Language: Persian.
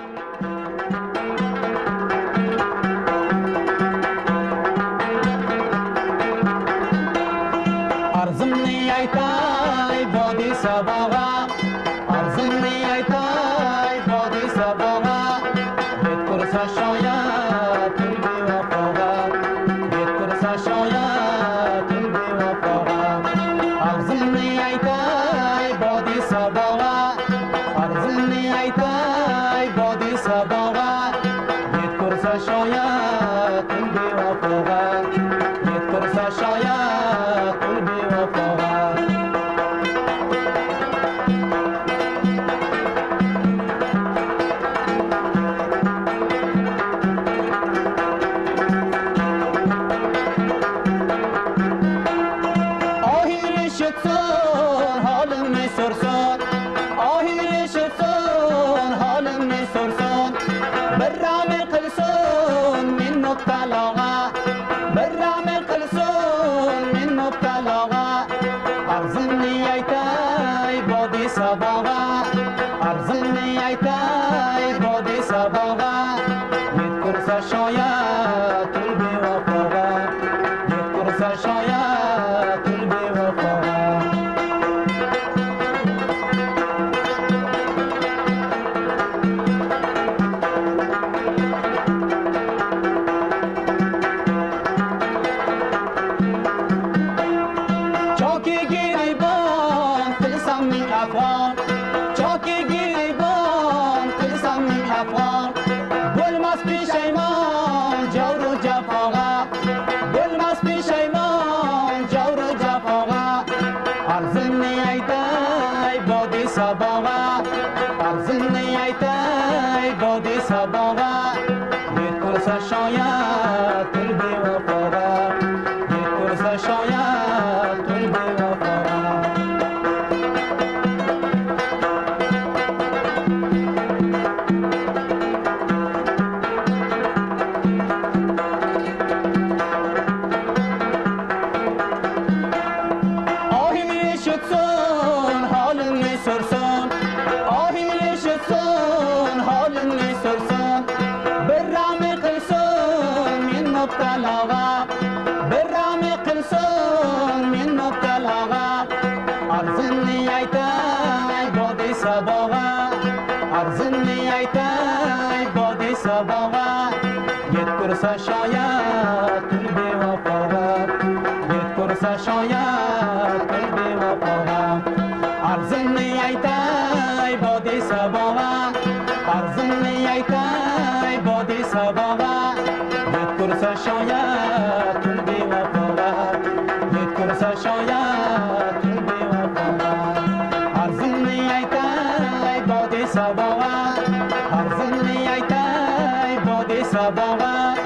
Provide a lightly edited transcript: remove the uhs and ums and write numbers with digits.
Arzumni aytay bodi sabaga, arzumni aytay bodi sabaga, bet kursa shoyat tulbi vafoga, bet kursa shoyat tulbi vafoga. Arzumni aytay bodi sabaga, arzumni aytay bodi sabaga, bet kursa shoyat tulbi vafoga, bet kursa shoyat tulbi vafoga. آهی شدسون حالم می سرسون، آهی شدسون حالم می سرسون، برام قلسون من مبتلاغا، برام قلسون من مبتلاغا. ارزمني ایتای بادی سباغا، ارزمني ایتای بادی سباغا، مید کرسا شاید طلبی وفاغا، مید کرسا شاید طلبی وفاغا. چاکی گریبان تلسم من افغان، چاکی گریبان تلسم من افغان، بلمس پیشیمان جور و جفاغا، بلمس پیشیمان جور و جفاغا. ارزمنی ایتای بادی سباغا، ارزمنی ایتای بادی سباغا، مید کرسا شاید طلبی وفاغا، مید کرسا شاید طلبی وفاغا. آهی شدسون حالم می سرسون، آهی شدسون حالم می سرسون، برام قلسون من مبتلاغا، برام قلسون من مبتلاغا. ارزمني ایتای بادی سباغا، ارزمني ایتای بادی سباغا، ید کرسا شاید طلبی وفاغا، ید کرسا شاید طلبی وفاغا. ارزمني ایتای بادی سباغا، ارزمني ایتای بادی سباغا، ید کرسا شاید طلبی وفاغا، ید کرسا شاید طلبی وفاغا. ارزمني ایتای بادی سباغا، ارزمني ایتای بادی سباغا،